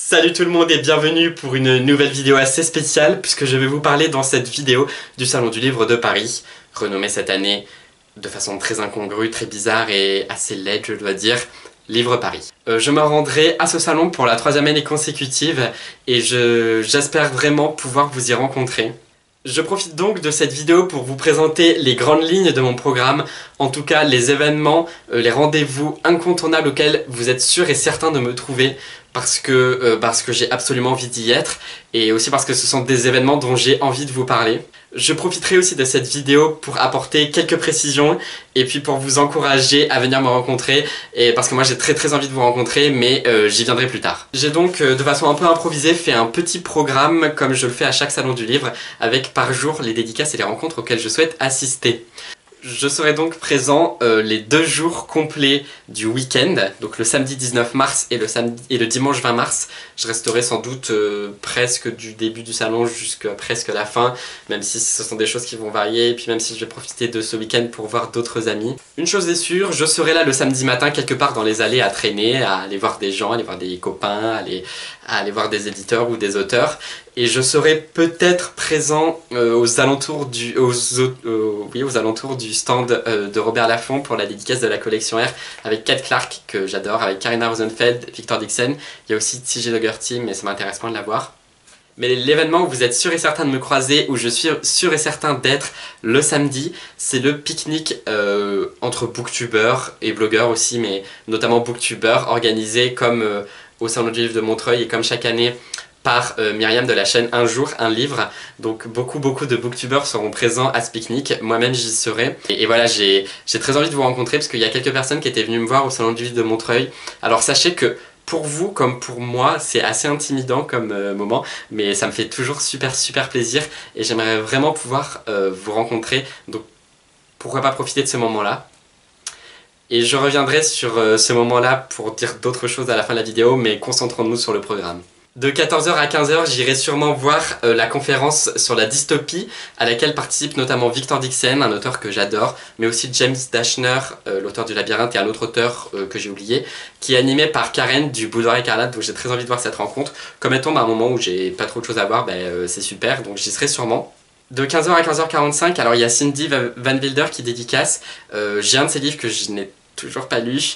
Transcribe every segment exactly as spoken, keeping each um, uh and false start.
Salut tout le monde et bienvenue pour une nouvelle vidéo assez spéciale puisque je vais vous parler dans cette vidéo du Salon du Livre de Paris, renommé cette année de façon très incongrue, très bizarre et assez laide je dois dire, Livre Paris. Euh, je me rendrai à ce salon pour la troisième année consécutive et je, j'espère vraiment pouvoir vous y rencontrer. Je profite donc de cette vidéo pour vous présenter les grandes lignes de mon programme, en tout cas les événements, euh, les rendez-vous incontournables auxquels vous êtes sûr et certain de me trouver parce que, euh, parce que j'ai absolument envie d'y être et aussi parce que ce sont des événements dont j'ai envie de vous parler. Je profiterai aussi de cette vidéo pour apporter quelques précisions et puis pour vous encourager à venir me rencontrer et parce que moi j'ai très très envie de vous rencontrer mais euh, j'y viendrai plus tard. J'ai donc euh, de façon un peu improvisée fait un petit programme comme je le fais à chaque salon du livre avec par jour les dédicaces et les rencontres auxquelles je souhaite assister. Je serai donc présent euh, les deux jours complets du week-end, donc le samedi dix-neuf mars et le, samedi, et le dimanche vingt mars. Je resterai sans doute euh, presque du début du salon jusqu'à presque la fin, même si ce sont des choses qui vont varier, et puis même si je vais profiter de ce week-end pour voir d'autres amis. Une chose est sûre, je serai là le samedi matin quelque part dans les allées à traîner, à aller voir des gens, à aller voir des copains, à aller, à aller voir des éditeurs ou des auteurs. Et je serai peut-être présent euh, aux alentours du aux, euh, oui, aux alentours du stand euh, de Robert Laffont pour la dédicace de la collection R avec Kat Clark que j'adore, avec Karina Rosenfeld, Victor Dixon. Il y a aussi T J Dougherty mais ça m'intéresse moins de la voir. Mais l'événement où vous êtes sûr et certain de me croiser, où je suis sûr et certain d'être le samedi, c'est le pique-nique euh, entre booktubeurs et blogueurs aussi, mais notamment booktubeurs, organisé comme euh, au Salon du Livre de Montreuil et comme chaque année par euh, Myriam de la chaîne Un jour, un livre. Donc beaucoup beaucoup de booktubeurs seront présents à ce pique-nique, moi-même j'y serai. Et, et voilà, j'ai très envie de vous rencontrer parce qu'il y a quelques personnes qui étaient venues me voir au Salon du Livre de Montreuil. Alors sachez que pour vous comme pour moi, c'est assez intimidant comme euh, moment, mais ça me fait toujours super super plaisir et j'aimerais vraiment pouvoir euh, vous rencontrer. Donc pourquoi pas profiter de ce moment-là. Et je reviendrai sur euh, ce moment-là pour dire d'autres choses à la fin de la vidéo, mais concentrons-nous sur le programme. De quatorze heures à quinze heures, j'irai sûrement voir euh, la conférence sur la dystopie, à laquelle participe notamment Victor Dixon, un auteur que j'adore, mais aussi James Dashner, euh, l'auteur du Labyrinthe, et un autre auteur euh, que j'ai oublié, qui est animé par Karen du Boudoir Écarlate, donc j'ai très envie de voir cette rencontre. Comme elle tombe à un moment où j'ai pas trop de choses à voir, ben, euh, c'est super, donc j'y serai sûrement. De quinze heures à quinze heures quarante-cinq, alors il y a Cindy Van Wilder qui dédicace, euh, j'ai un de ses livres que je n'ai toujours pas lu,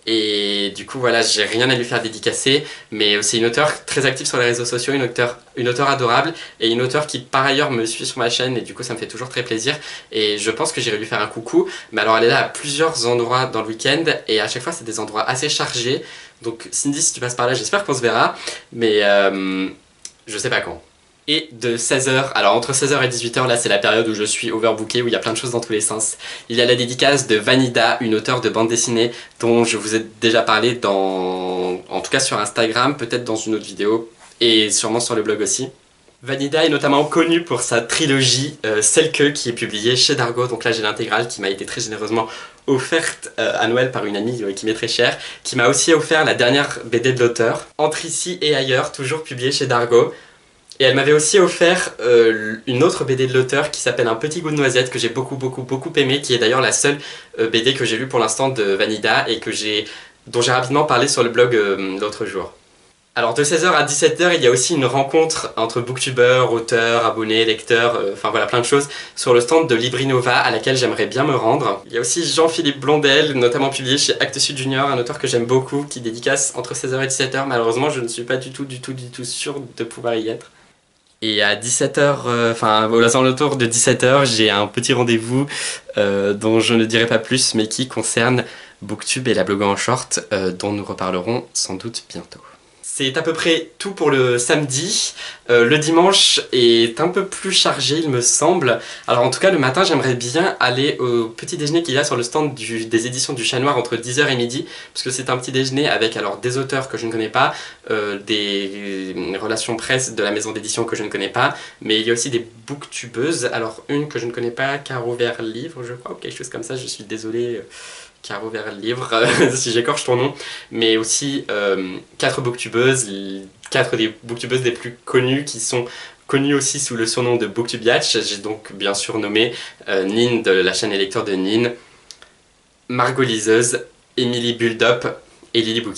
et du coup voilà, j'ai rien à lui faire dédicacer, mais c'est une auteure très active sur les réseaux sociaux, une auteure, une auteure adorable et une auteure qui par ailleurs me suit sur ma chaîne et du coup ça me fait toujours très plaisir et je pense que j'irai lui faire un coucou. Mais alors elle est là à plusieurs endroits dans le week-end et à chaque fois c'est des endroits assez chargés, donc Cindy si tu passes par là j'espère qu'on se verra, mais euh, je sais pas quand. Et de seize heures, alors entre seize heures et dix-huit heures, là c'est la période où je suis overbooké, où il y a plein de choses dans tous les sens. Il y a la dédicace de Vanida, une auteure de bande dessinée dont je vous ai déjà parlé dans, en tout cas sur Instagram, peut-être dans une autre vidéo, et sûrement sur le blog aussi. Vanida est notamment connue pour sa trilogie euh, Celle que, qui est publiée chez Dargo, donc là j'ai l'intégrale qui m'a été très généreusement offerte euh, à Noël par une amie euh, qui m'est très chère, qui m'a aussi offert la dernière B D de l'auteur, Entre ici et ailleurs, toujours publiée chez Dargo. Et elle m'avait aussi offert euh, une autre B D de l'auteur qui s'appelle Un petit goût de noisette que j'ai beaucoup beaucoup beaucoup aimé, qui est d'ailleurs la seule euh, B D que j'ai lue pour l'instant de Vanida et que j'ai, dont j'ai rapidement parlé sur le blog euh, l'autre jour. Alors de seize heures à dix-sept heures, il y a aussi une rencontre entre booktubeurs, auteurs, abonnés, lecteurs, euh, enfin voilà plein de choses sur le stand de Librinova à laquelle j'aimerais bien me rendre. Il y a aussi Jean-Philippe Blondel, notamment publié chez Actes Sud Junior, un auteur que j'aime beaucoup qui dédicace entre seize heures et dix-sept heures. Malheureusement je ne suis pas du tout du tout du tout sûr de pouvoir y être. Et à dix-sept heures, enfin euh, aux alentours de dix-sept heures, j'ai un petit rendez-vous euh, dont je ne dirai pas plus, mais qui concerne Booktube et la blog en short, euh, dont nous reparlerons sans doute bientôt. C'est à peu près tout pour le samedi. Euh, le dimanche est un peu plus chargé il me semble. Alors en tout cas le matin j'aimerais bien aller au petit déjeuner qu'il y a sur le stand du, des éditions du Chat Noir entre dix heures et midi. Parce que c'est un petit déjeuner avec alors des auteurs que je ne connais pas, euh, des relations presse de la maison d'édition que je ne connais pas. Mais il y a aussi des booktubeuses. Alors une que je ne connais pas, Caro Vers Livre je crois, ou quelque chose comme ça, je suis désolée. Caro Vers Livre, si j'écorche ton nom, mais aussi euh, quatre booktubeuses, quatre des booktubeuses les plus connues qui sont connues aussi sous le surnom de Booktubiatch. J'ai donc bien sûr nommé euh, Nine de la chaîne Les Lecteurs de Nine, Margot Liseuse, Émilie Bulldop et Lily Bookin.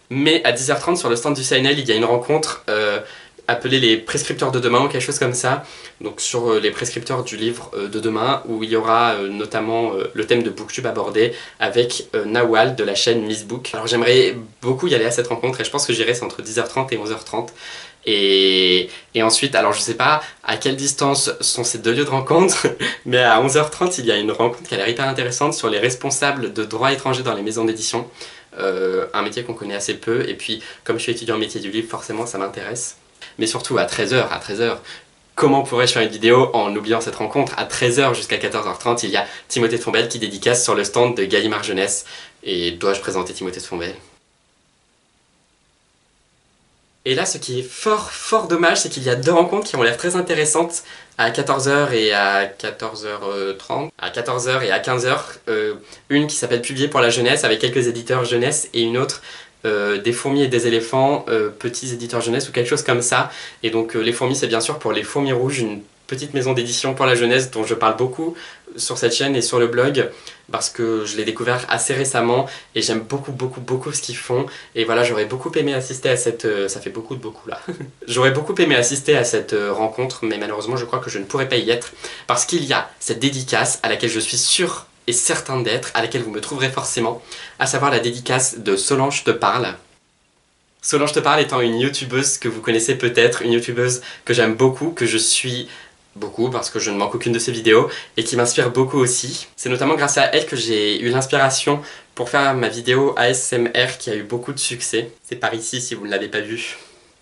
Mais à dix heures trente sur le stand du C N L, il y a une rencontre euh, appelée les prescripteurs de demain ou quelque chose comme ça. Donc sur euh, les prescripteurs du livre euh, de demain, où il y aura euh, notamment euh, le thème de Booktube abordé avec euh, Nawal de la chaîne Miss Book. Alors j'aimerais beaucoup y aller à cette rencontre et je pense que j'irai, c'est entre dix heures trente et onze heures trente. Et, et ensuite, alors je sais pas à quelle distance sont ces deux lieux de rencontre, mais à onze heures trente il y a une rencontre qui a l'air hyper intéressante sur les responsables de droit étranger dans les maisons d'édition. Euh, un métier qu'on connaît assez peu, et puis comme je suis étudiant en métier du livre, forcément ça m'intéresse. Mais surtout à treize heures, à treize heures, comment pourrais-je faire une vidéo en oubliant cette rencontre? À treize heures jusqu'à quatorze heures trente, il y a Timothée de Fontbelle qui dédicace sur le stand de Gallimard Jeunesse. Et dois-je présenter Timothée de Fontbelle? Et là, ce qui est fort, fort dommage, c'est qu'il y a deux rencontres qui ont l'air très intéressantes à quatorze heures et à quatorze heures trente. À quatorze heures et à quinze heures, euh, une qui s'appelle Publier pour la jeunesse avec quelques éditeurs jeunesse et une autre euh, des fourmis et des éléphants, euh, petits éditeurs jeunesse ou quelque chose comme ça. Et donc euh, les fourmis, c'est bien sûr pour les Fourmis Rouges, une petite maison d'édition pour la jeunesse dont je parle beaucoup sur cette chaîne et sur le blog parce que je l'ai découvert assez récemment et j'aime beaucoup beaucoup beaucoup ce qu'ils font. Et voilà, j'aurais beaucoup aimé assister à cette... Euh, ça fait beaucoup de beaucoup là. J'aurais beaucoup aimé assister à cette euh, rencontre, mais malheureusement je crois que je ne pourrais pas y être parce qu'il y a cette dédicace à laquelle je suis sûr et certain d'être, à laquelle vous me trouverez forcément, à savoir la dédicace de Solange te parle. Solange te parle étant une youtubeuse que vous connaissez peut-être, une youtubeuse que j'aime beaucoup, que je suis beaucoup parce que je ne manque aucune de ses vidéos et qui m'inspire beaucoup aussi. C'est notamment grâce à elle que j'ai eu l'inspiration pour faire ma vidéo A S M R qui a eu beaucoup de succès. C'est par ici si vous ne l'avez pas vu.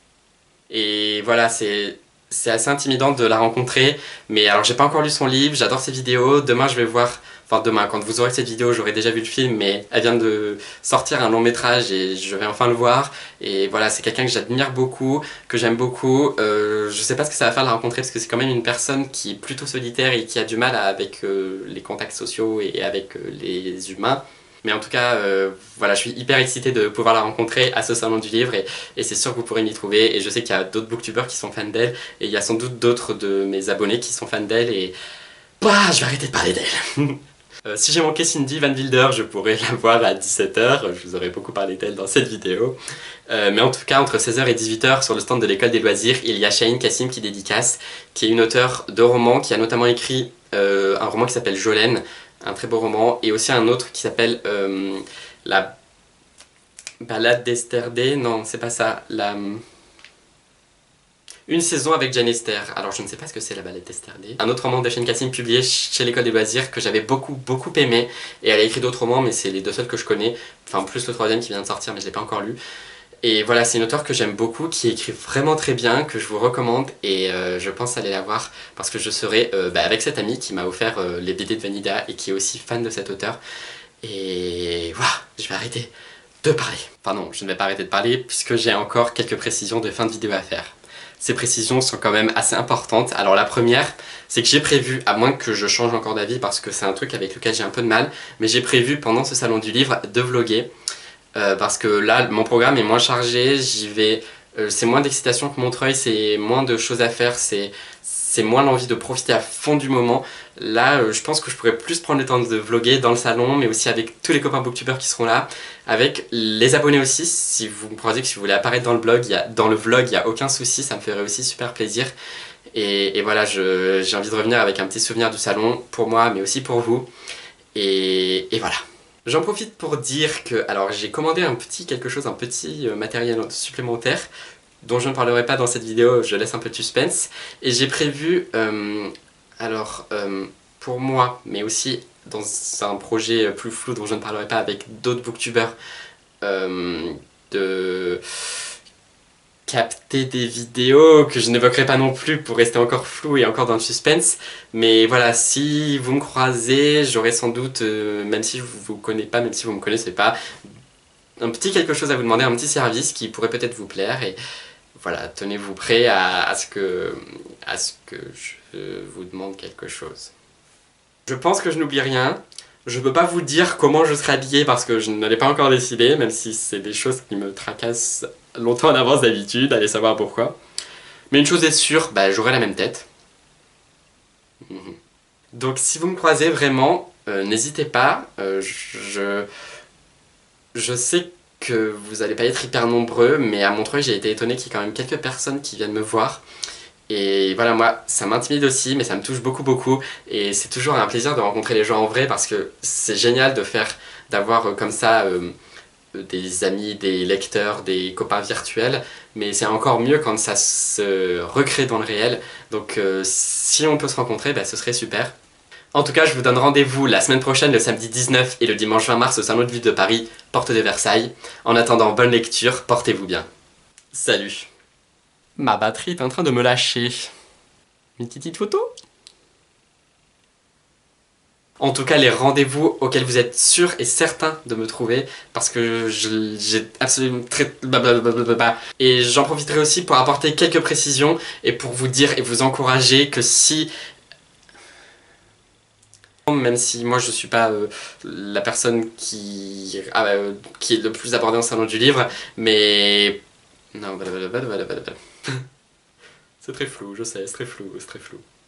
Et voilà, c'est c'est assez intimidant de la rencontrer, mais alors j'ai pas encore lu son livre, j'adore ses vidéos, demain je vais voir, enfin demain quand vous aurez cette vidéo j'aurai déjà vu le film, mais elle vient de sortir un long métrage et je vais enfin le voir, et voilà, c'est quelqu'un que j'admire beaucoup, que j'aime beaucoup. Euh, je sais pas ce que ça va faire de la rencontrer parce que c'est quand même une personne qui est plutôt solitaire et qui a du mal avec euh, les contacts sociaux et avec euh, les humains. Mais en tout cas, euh, voilà, je suis hyper excitée de pouvoir la rencontrer à ce salon du livre et, et c'est sûr que vous pourrez m'y trouver. Et je sais qu'il y a d'autres booktubeurs qui sont fans d'elle et il y a sans doute d'autres de mes abonnés qui sont fans d'elle et... Bah, je vais arrêter de parler d'elle. euh, Si j'ai manqué Cindy Van Wilder, je pourrais la voir à dix-sept heures. Je vous aurais beaucoup parlé d'elle dans cette vidéo. Euh, mais en tout cas, entre seize heures et dix-huit heures, sur le stand de l'école des loisirs, il y a Shahine Kassim qui dédicace, qui est une auteure de romans, qui a notamment écrit euh, un roman qui s'appelle Jolene, un très beau roman, et aussi un autre qui s'appelle euh, La Balade d'Esther D. Non, c'est pas ça. La... Une saison avec Jane Esther. Alors je ne sais pas ce que c'est La Balade d'Esther D. Un autre roman de Shahine Kassim publié chez l'école des loisirs que j'avais beaucoup beaucoup aimé. Et elle a écrit d'autres romans, mais c'est les deux seuls que je connais. Enfin, plus le troisième qui vient de sortir, mais je l'ai pas encore lu. Et voilà, c'est une auteure que j'aime beaucoup, qui écrit vraiment très bien, que je vous recommande, et euh, je pense aller la voir parce que je serai euh, bah, avec cette amie qui m'a offert euh, les B D de Vanida et qui est aussi fan de cet auteur. Et voilà, je vais arrêter de parler. Enfin non, je ne vais pas arrêter de parler puisque j'ai encore quelques précisions de fin de vidéo à faire. Ces précisions sont quand même assez importantes. Alors la première, c'est que j'ai prévu, à moins que je change encore d'avis parce que c'est un truc avec lequel j'ai un peu de mal, mais j'ai prévu pendant ce salon du livre de vlogger. Euh, parce que là, mon programme est moins chargé, j'y vais... Euh, c'est moins d'excitation que Montreuil, c'est moins de choses à faire, c'est moins l'envie de profiter à fond du moment. Là, euh, je pense que je pourrais plus prendre le temps de vlogger dans le salon, mais aussi avec tous les copains booktubeurs qui seront là, avec les abonnés aussi, si vous me croisez, que si vous voulez apparaître dans le, blog, y a, dans le vlog, il n'y a aucun souci, ça me ferait aussi super plaisir. Et, et voilà, j'ai envie de revenir avec un petit souvenir du salon, pour moi, mais aussi pour vous. Et, et voilà. J'en profite pour dire que, alors j'ai commandé un petit quelque chose, un petit euh, matériel supplémentaire dont je ne parlerai pas dans cette vidéo, je laisse un peu de suspense. Et j'ai prévu, euh, alors euh, pour moi, mais aussi dans un projet plus flou dont je ne parlerai pas avec d'autres booktubeurs, euh, de capter des vidéos que je n'évoquerai pas non plus pour rester encore flou et encore dans le suspense. Mais voilà, si vous me croisez, j'aurai sans doute, euh, même si je vous connais pas, même si vous me connaissez pas, un petit quelque chose à vous demander, un petit service qui pourrait peut-être vous plaire. Et voilà, tenez-vous prêt à, à, ce que, à ce que je vous demande quelque chose. Je pense que je n'oublie rien. Je peux pas vous dire comment je serai habillé parce que je ne l'ai pas encore décidé, même si c'est des choses qui me tracassent longtemps en avance d'habitude, allez savoir pourquoi. Mais une chose est sûre, bah, j'aurai la même tête. Donc si vous me croisez vraiment, euh, n'hésitez pas. Euh, je, je sais que vous allez pas être hyper nombreux, mais à Montreuil, j'ai été étonnée qu'il y ait quand même quelques personnes qui viennent me voir. Et voilà, moi, ça m'intimide aussi, mais ça me touche beaucoup, beaucoup. Et c'est toujours un plaisir de rencontrer les gens en vrai parce que c'est génial de faire, d'avoir euh, comme ça euh, des amis, des lecteurs, des copains virtuels. Mais c'est encore mieux quand ça se recrée dans le réel. Donc euh, si on peut se rencontrer, bah, ce serait super. En tout cas, je vous donne rendez-vous la semaine prochaine, le samedi dix-neuf et le dimanche vingt mars au Salon de Livre de Paris, porte de Versailles. En attendant, bonne lecture, portez-vous bien. Salut. Ma batterie est en train de me lâcher. Une petite photo? En tout cas, les rendez-vous auxquels vous êtes sûr et certain de me trouver, parce que j'ai absolument très... blablabla. Et j'en profiterai aussi pour apporter quelques précisions et pour vous dire et vous encourager que si... Même si moi je suis pas euh, la personne qui, ah, euh, qui est le plus abordée en salon du livre, mais... Non, blablabla. C'est très flou, je sais, c'est très flou, c'est très flou.